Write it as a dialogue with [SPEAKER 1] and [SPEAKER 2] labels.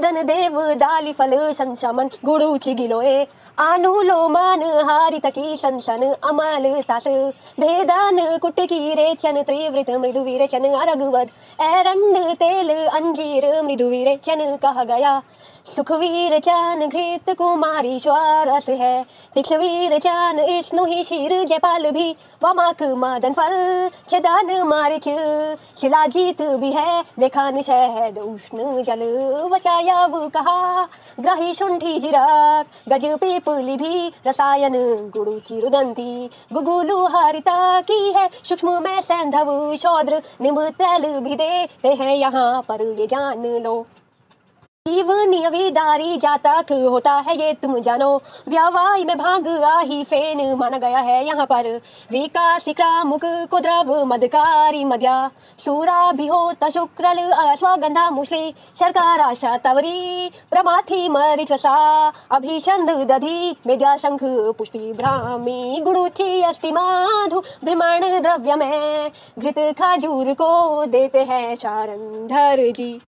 [SPEAKER 1] गगन देव दाली फल संशमन गुडूची गिलोय अनुलोमान हारितकी सनसन अमल तास भेदान कुटकी रेचन त्रिवृत मृदु विरेचन अरगवद एरंड तेल अंजीर मृदु विरेचन कहा गया सुखवीर चान घृत कुमारी श्वारस है तीक्ष्णवीर चान इष्णु ही शीर जयपाल भी वमाक मादन फल छदान मारिच शिलाजीत भी है लेखान शहद उष्ण जल वचाया वो कहा ग्राही शुंठी जिरात गज पीपली भी रसायन गुड़ुची रुदंती गुगुलु हारिता की है सूक्ष्म में सैंधव शौद्र निम्ब तैल भी देते हैं यहाँ पर ये जान लो जीवनी अविदारी जातक होता है ये तुम जानो व्यावाई में भांग आही फेन माना गया है यहाँ पर विकासिक्रामुक को द्रव मदकारी मध्या सूरा भी होता शुक्रल अश्वगंधा मुश्ली शर्करा शतवरी प्रमाथी मरिचसा अभिषंद दधि मेद्या शंख पुष्पी भ्रामी गुड़ुची अस्ति माधु भ्रमण द्रव्य में घृत खजूर को देते हैं शारंधर जी।